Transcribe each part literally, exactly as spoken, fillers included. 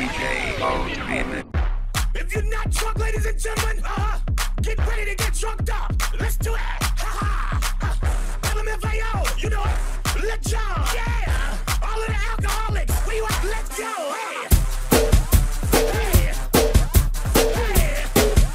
J O's remix. If you're not drunk, ladies and gentlemen, uh, get ready to get drunked up. Let's do it. Ha ha. L M F A O, you know it. Let's go. Yeah. All of the alcoholics, where you at? Let's go. Hey. Hey. Hey.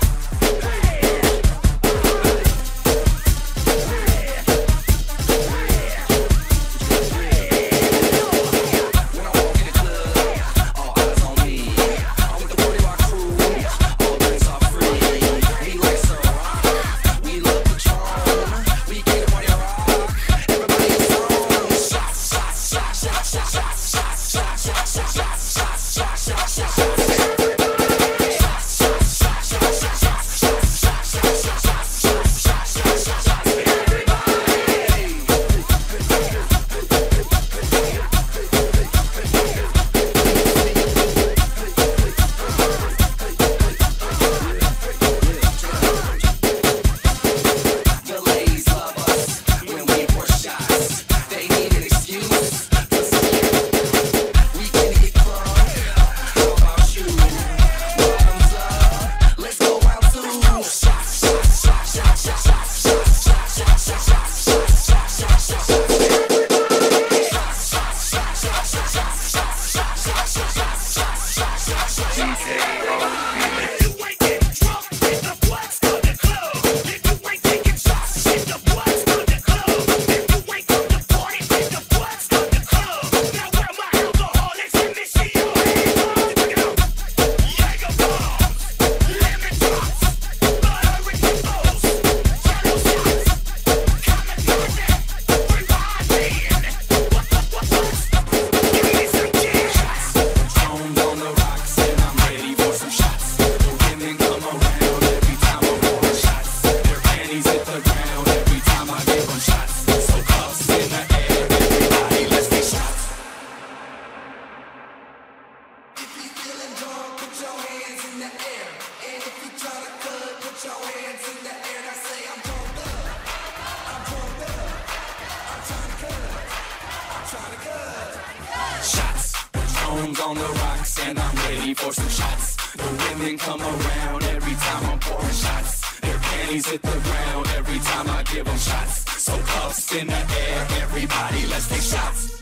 On the rocks and I'm ready for some shots. The women come around every time I'm pouring shots. Their panties hit the ground every time I give them shots. So cuffs in the air, everybody, let's take shots.